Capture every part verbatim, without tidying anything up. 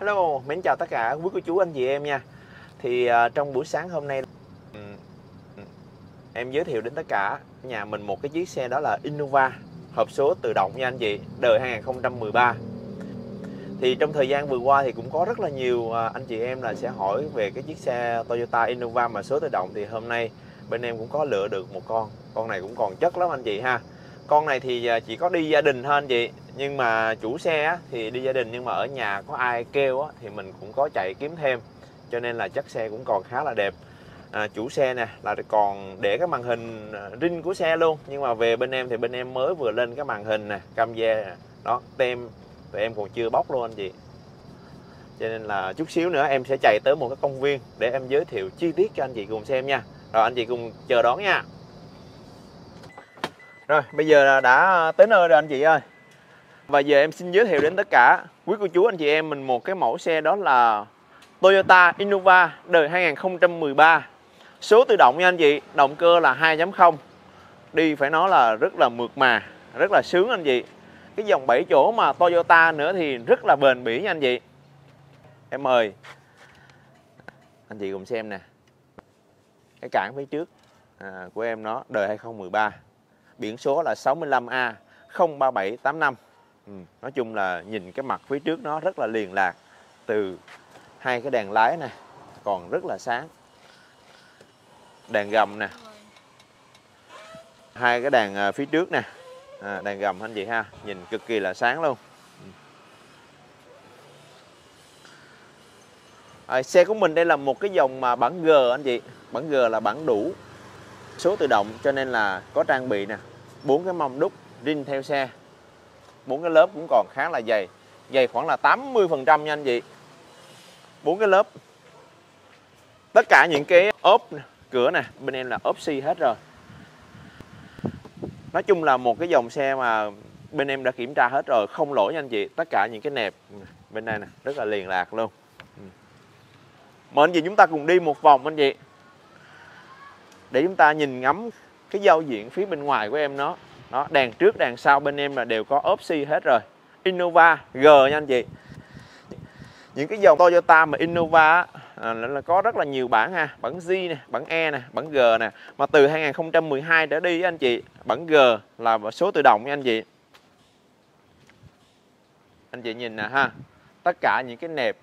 Hello, mến chào tất cả quý cô chú anh chị em nha. Thì uh, trong buổi sáng hôm nay um, em giới thiệu đến tất cả nhà mình một cái chiếc xe, đó là Innova hộp số tự động nha anh chị, đời hai nghìn không trăm mười ba. Thì trong thời gian vừa qua thì cũng có rất là nhiều uh, anh chị em là sẽ hỏi về cái chiếc xe Toyota Innova mà số tự động. Thì hôm nay bên em cũng có lựa được một con. Con này cũng còn chất lắm anh chị ha. Con này thì chỉ có đi gia đình thôi anh chị. Nhưng mà chủ xe á, thì đi gia đình, nhưng mà ở nhà có ai kêu á, thì mình cũng có chạy kiếm thêm. Cho nên là chất xe cũng còn khá là đẹp. à, Chủ xe nè là còn để cái màn hình rin của xe luôn. Nhưng mà về bên em thì bên em mới vừa lên cái màn hình nè, camera nè. Đó, tem tụi em còn chưa bóc luôn anh chị. Cho nên là chút xíu nữa em sẽ chạy tới một cái công viên để em giới thiệu chi tiết cho anh chị cùng xem nha. Rồi anh chị cùng chờ đón nha. Rồi bây giờ đã tới nơi rồi anh chị ơi. Và giờ em xin giới thiệu đến tất cả quý cô chú anh chị em mình một cái mẫu xe, đó là Toyota Innova đời hai nghìn không trăm mười ba. Số tự động nha anh chị, động cơ là hai chấm không. Đi phải nói là rất là mượt mà, rất là sướng anh chị. Cái dòng bảy chỗ mà Toyota nữa thì rất là bền bỉ nha anh chị. Em mời anh chị cùng xem nè. Cái cản phía trước à, của em nó đời hai nghìn không trăm mười ba. Biển số là sáu mươi lăm A không ba bảy tám năm. ừ, Nói chung là nhìn cái mặt phía trước nó rất là liền lạc. Từ hai cái đèn lái nè còn rất là sáng. Đèn gầm nè, hai cái đèn phía trước nè, à, đèn gầm anh chị ha, nhìn cực kỳ là sáng luôn. à, Xe của mình đây là một cái dòng mà bản G anh chị. Bản G là bản đủ số tự động, cho nên là có trang bị nè bốn cái mâm đúc rin theo xe. Bốn cái lớp cũng còn khá là dày, dày khoảng là tám mươi phần trăm nha anh chị. Bốn cái lớp. Tất cả những cái ốp cửa nè bên em là ốp xi hết rồi. Nói chung là một cái dòng xe mà bên em đã kiểm tra hết rồi, không lỗi nha anh chị. Tất cả những cái nẹp bên đây nè rất là liền lạc luôn. Mời anh chị chúng ta cùng đi một vòng anh chị, để chúng ta nhìn ngắm cái giao diện phía bên ngoài của em nó. Đó, đèn trước đèn sau bên em là đều có ốp xi hết rồi. Innova G nha anh chị. Những cái dòng Toyota mà Innova à, là có rất là nhiều bản ha. Bản G nè, bản E nè, bản G nè. Mà từ hai nghìn không trăm mười hai trở đi anh chị, bản G là số tự động nha anh chị. Anh chị nhìn nè ha. Tất cả những cái nẹp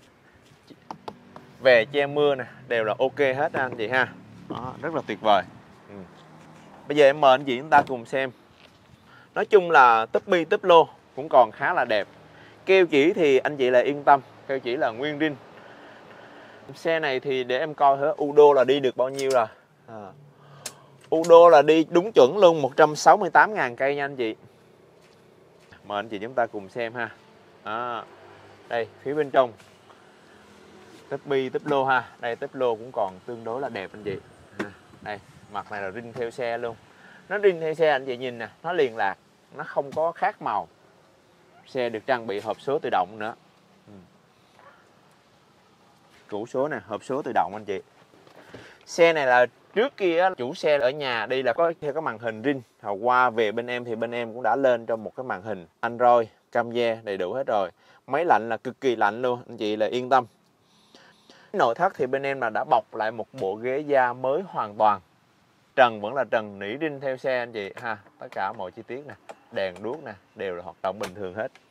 về che mưa nè đều là ok hết anh chị ha. Đó, rất là tuyệt vời. ừ. Bây giờ em mời anh chị chúng ta cùng xem. Nói chung là túp bi túp lô cũng còn khá là đẹp. Keo chỉ thì anh chị là yên tâm, keo chỉ là nguyên rin. Xe này thì để em coi thử u đô là đi được bao nhiêu rồi. à. u đô là đi đúng chuẩn luôn, một trăm sáu mươi tám ngàn cây nha anh chị. Mời anh chị chúng ta cùng xem ha. à. Đây phía bên trong túp bi túp lô ha. Đây túp lô cũng còn tương đối là đẹp anh chị. à. Đây mặt này là rin theo xe luôn. Nó rin theo xe anh chị nhìn nè, nó liền lạc, nó không có khác màu. Xe được trang bị hộp số tự động nữa. ừ. Chủ số nè, hộp số tự động anh chị. Xe này là trước kia chủ xe ở nhà đi là có theo cái màn hình rin. Hồi qua về bên em thì bên em cũng đã lên cho một cái màn hình Android, camera đầy đủ hết rồi. Máy lạnh là cực kỳ lạnh luôn, anh chị là yên tâm. Nội thất thì bên em là đã bọc lại một bộ ghế da mới hoàn toàn. Trần vẫn là trần nỉ rin theo xe anh chị ha. Tất cả mọi chi tiết nè, đèn đuốc nè đều là hoạt động bình thường hết.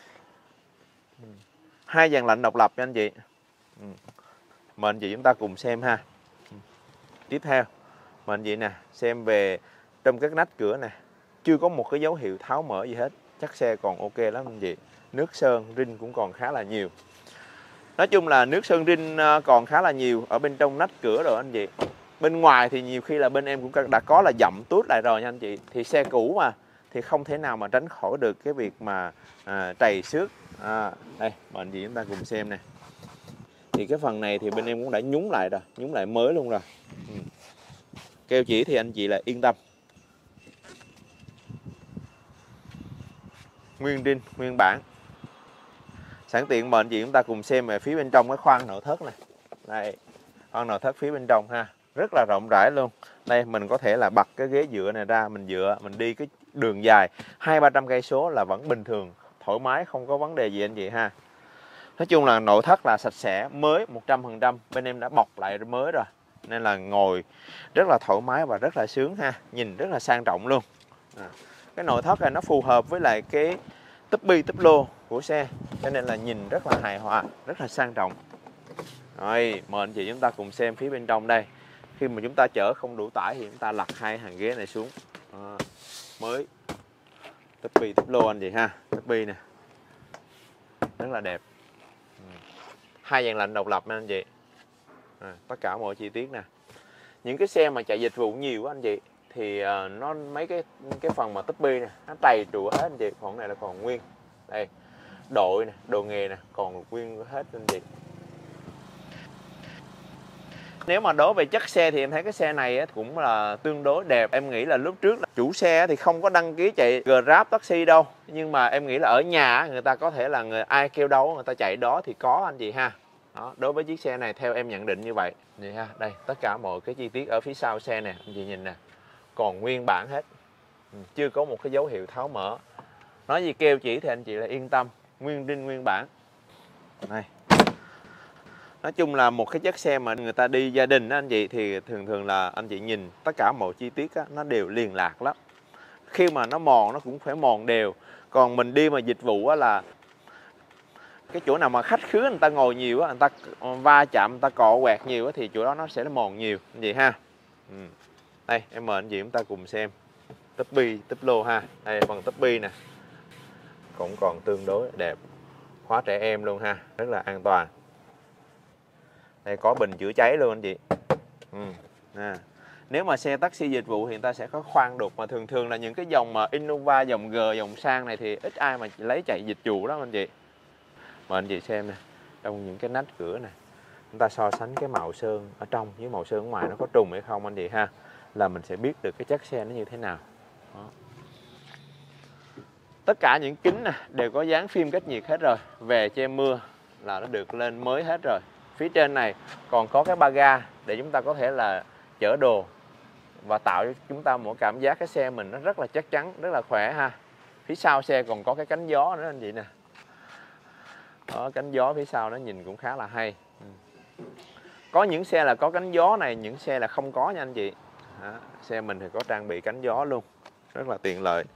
Hai dàn lạnh độc lập nha anh chị. ừ. Mời anh chị chúng ta cùng xem ha. Tiếp theo mời anh chị nè xem về trong các nách cửa nè, chưa có một cái dấu hiệu tháo mở gì hết. Chắc xe còn ok lắm anh chị. Nước sơn rin cũng còn khá là nhiều. Nói chung là nước sơn rin còn khá là nhiều ở bên trong nách cửa rồi anh chị. Bên ngoài thì nhiều khi là bên em cũng đã có là dặm tuốt lại rồi nha anh chị. Thì xe cũ mà thì không thể nào mà tránh khỏi được cái việc mà à, trầy xước. à, Đây mời anh chị chúng ta cùng xem nè. Thì cái phần này thì bên em cũng đã nhúng lại rồi, nhúng lại mới luôn rồi. ừ. Keo chỉ thì anh chị là yên tâm. Nguyên rin, nguyên bản. Sẵn tiện mời anh chị chúng ta cùng xem về phía bên trong cái khoang nội thất này. Đây, khoang nội thất phía bên trong ha, rất là rộng rãi luôn. Đây mình có thể là bật cái ghế dựa này ra, mình dựa, mình đi cái đường dài hai ba trăm cây số là vẫn bình thường, thoải mái, không có vấn đề gì anh chị ha. Nói chung là nội thất là sạch sẽ, mới một trăm phần trăm, bên em đã bọc lại mới rồi. Nên là ngồi rất là thoải mái và rất là sướng ha, nhìn rất là sang trọng luôn. À, cái nội thất này nó phù hợp với lại cái túp bi túp lô của xe, cho nên là nhìn rất là hài hòa, rất là sang trọng. Rồi, mời anh chị chúng ta cùng xem phía bên trong đây. Khi mà chúng ta chở không đủ tải thì chúng ta lật hai hàng ghế này xuống. À, mới túp bi túp lô anh chị ha, túp bi nè, rất là đẹp. Hai dàn lạnh độc lập nè anh chị. À, tất cả mọi chi tiết nè. Những cái xe mà chạy dịch vụ nhiều quá anh chị thì uh, nó mấy cái cái phần mà túp bi nè nó trầy trụa hết anh chị, còn này là còn nguyên. Đây, đội nè, đồ nghề nè, còn nguyên hết anh chị. Nếu mà đối về chất xe thì em thấy cái xe này cũng là tương đối đẹp. Em nghĩ là lúc trước là chủ xe thì không có đăng ký chạy Grab taxi đâu, nhưng mà em nghĩ là ở nhà người ta có thể là người ai kêu đâu người ta chạy đó thì có anh chị ha. Đó, đối với chiếc xe này theo em nhận định như vậy. Vậy ha, đây tất cả mọi cái chi tiết ở phía sau xe nè, anh chị nhìn nè, còn nguyên bản hết, chưa có một cái dấu hiệu tháo mở. Nói gì kêu chỉ thì anh chị là yên tâm, nguyên đinh nguyên bản. Đây. Nói chung là một cái chiếc xe mà người ta đi gia đình đó anh chị thì thường thường là anh chị nhìn tất cả mọi chi tiết á, nó đều liền lạc lắm. Khi mà nó mòn nó cũng phải mòn đều. Còn mình đi mà dịch vụ á là cái chỗ nào mà khách khứa người ta ngồi nhiều á, người ta va chạm, người ta cọ quẹt nhiều á, thì chỗ đó nó sẽ mòn nhiều anh chị ha. Ừ. Đây em mời anh chị chúng ta cùng xem túp bi túp lô ha. Đây phần túp bi nè, cũng còn tương đối đẹp, khóa trẻ em luôn ha, rất là an toàn. Đây có bình chữa cháy luôn anh chị. Ừ. À. Nếu mà xe taxi dịch vụ thì người ta sẽ có khoang đục, mà thường thường là những cái dòng mà Innova, dòng G, dòng sang này thì ít ai mà lấy chạy dịch vụ đó anh chị. Mà anh chị xem nè, trong những cái nách cửa này, chúng ta so sánh cái màu sơn ở trong với màu sơn ở ngoài nó có trùng hay không anh chị ha, là mình sẽ biết được cái chất xe nó như thế nào. Đó. Tất cả những kính nè đều có dán phim cách nhiệt hết rồi, về che mưa là nó được lên mới hết rồi. Phía trên này còn có cái ba ga để chúng ta có thể là chở đồ và tạo cho chúng ta một cảm giác cái xe mình nó rất là chắc chắn, rất là khỏe ha. Phía sau xe còn có cái cánh gió nữa anh chị nè. Đó, cánh gió phía sau nó nhìn cũng khá là hay. Có những xe là có cánh gió này, những xe là không có nha anh chị. Đó, xe mình thì có trang bị cánh gió luôn, rất là tiện lợi.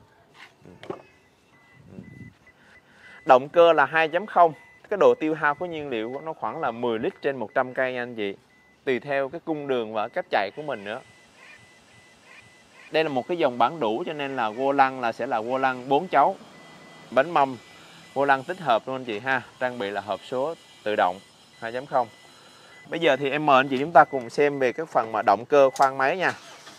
Động cơ là hai chấm không. Cái độ tiêu hao của nhiên liệu nó khoảng là mười lít trên một trăm cây nha anh chị, tùy theo cái cung đường và cách chạy của mình nữa. Đây là một cái dòng bản đủ cho nên là vô lăng là sẽ là vô lăng bốn chấu, bánh mâm vô lăng tích hợp luôn anh chị ha, trang bị là hộp số tự động hai chấm không. Bây giờ thì em mời anh chị chúng ta cùng xem về cái phần mà động cơ khoang máy nha.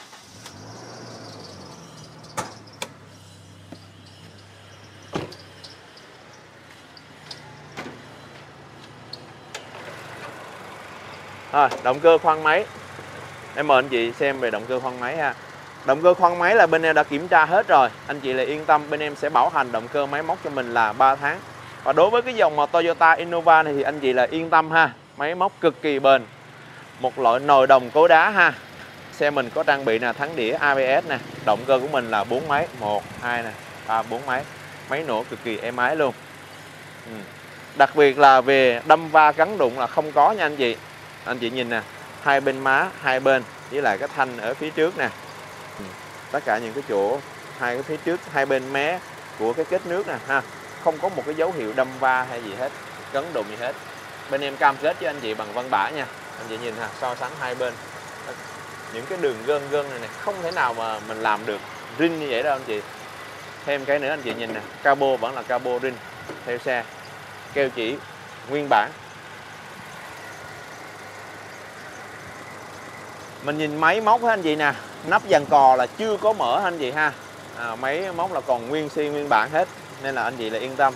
Rồi, động cơ khoang máy. Em mời anh chị xem về động cơ khoang máy ha. Động cơ khoang máy là bên em đã kiểm tra hết rồi. Anh chị là yên tâm, bên em sẽ bảo hành động cơ máy móc cho mình là ba tháng. Và đối với cái dòng mà Toyota Innova này thì anh chị là yên tâm ha. Máy móc cực kỳ bền. Một loại nồi đồng cố đá ha. Xe mình có trang bị là thắng đĩa a bê ét nè. Động cơ của mình là bốn máy, một, hai nè, ba, bốn máy. Máy nổ cực kỳ êm ái luôn. Ừ. Đặc biệt là về đâm va cắn đụng là không có nha anh chị. Anh chị nhìn nè, hai bên má, hai bên với lại cái thanh ở phía trước nè. Ừ. Tất cả những cái chỗ hai cái phía trước, hai bên mé của cái kết nước nè ha, không có một cái dấu hiệu đâm va hay gì hết, cấn đụng gì hết. Bên em cam kết với anh chị bằng văn bã nha. Anh chị nhìn ha, so sánh hai bên. Những cái đường gân gân này, này không thể nào mà mình làm được rin như vậy đâu anh chị. Thêm cái nữa anh chị nhìn nè, cabo vẫn là cabo rin theo xe, keo chỉ nguyên bản. Mình nhìn máy móc hết anh chị nè, nắp dàn cò là chưa có mở anh chị ha. À, máy móc là còn nguyên si nguyên bản hết, nên là anh chị là yên tâm.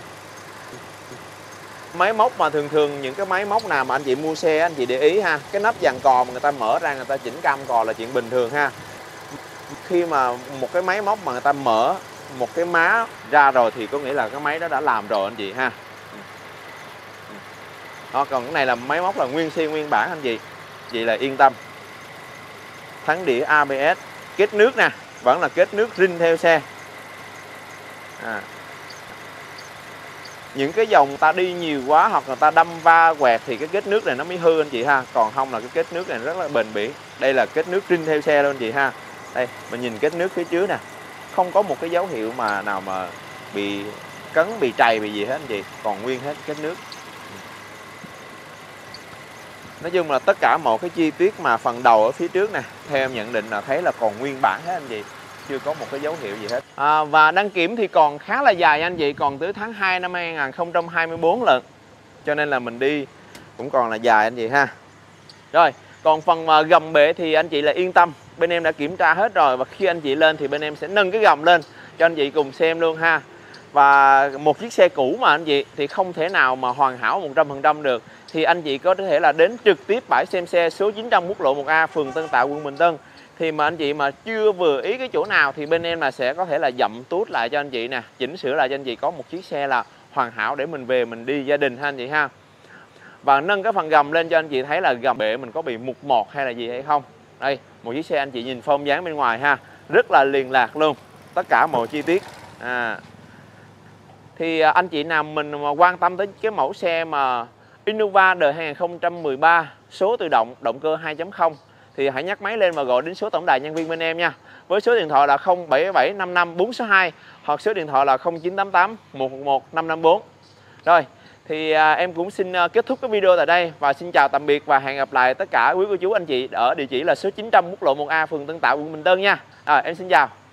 Máy móc mà thường thường những cái máy móc nào mà anh chị mua xe anh chị để ý ha, cái nắp dàn cò mà người ta mở ra người ta chỉnh cam cò là chuyện bình thường ha. Khi mà một cái máy móc mà người ta mở một cái má ra rồi thì có nghĩa là cái máy đó đã làm rồi anh chị ha. Đó, còn cái này là máy móc là nguyên si nguyên bản anh chị, chị là yên tâm. Thắng đĩa a bê ét, kết nước nè, vẫn là kết nước rin theo xe. À. những cái dòng ta đi nhiều quá hoặc người ta đâm va quẹt thì cái kết nước này nó mới hư anh chị ha. Còn không là cái kết nước này rất là bền bỉ. Đây là kết nước trinh theo xe luôn anh chị ha. Đây mình nhìn kết nước phía trước nè, không có một cái dấu hiệu mà nào mà bị cấn, bị trầy, bị gì hết anh chị, còn nguyên hết kết nước. Nói chung là tất cả mọi cái chi tiết mà phần đầu ở phía trước nè, theo em nhận định là thấy là còn nguyên bản hết anh chị, chưa có một cái dấu hiệu gì hết. À, và đăng kiểm thì còn khá là dài anh chị, còn tới tháng hai năm hai nghìn không trăm hai mươi tư lận, cho nên là mình đi cũng còn là dài anh chị ha. Rồi còn phần mà gầm bệ thì anh chị là yên tâm, bên em đã kiểm tra hết rồi, và khi anh chị lên thì bên em sẽ nâng cái gầm lên cho anh chị cùng xem luôn ha. Và một chiếc xe cũ mà anh chị thì không thể nào mà hoàn hảo một trăm phần trăm được, thì anh chị có thể là đến trực tiếp bãi xem xe số chín trăm quốc lộ một A, phường Tân Tạo, quận Bình Tân. Thì mà anh chị mà chưa vừa ý cái chỗ nào thì bên em là sẽ có thể là dặm tuốt lại cho anh chị nè, chỉnh sửa lại cho anh chị có một chiếc xe là hoàn hảo để mình về mình đi gia đình ha anh chị ha. Và nâng cái phần gầm lên cho anh chị thấy là gầm bệ mình có bị mục mọt hay là gì hay không. Đây một chiếc xe anh chị nhìn form dáng bên ngoài ha, rất là liền lạc luôn, tất cả mọi chi tiết. À, thì anh chị nào mình mà quan tâm tới cái mẫu xe mà Innova đời hai nghìn không trăm mười ba, số tự động, động cơ hai chấm không thì hãy nhắc máy lên và gọi đến số tổng đài nhân viên bên em nha. Với số điện thoại là không bảy bảy năm năm bốn sáu hai hoặc số điện thoại là không chín tám tám một một một năm năm bốn. Rồi thì à, em cũng xin à, kết thúc cái video tại đây và xin chào tạm biệt và hẹn gặp lại tất cả quý cô chú anh chị ở địa chỉ là số chín trăm quốc lộ một A, phường Tân Tạo, quận Bình Tân nha. À, em xin chào.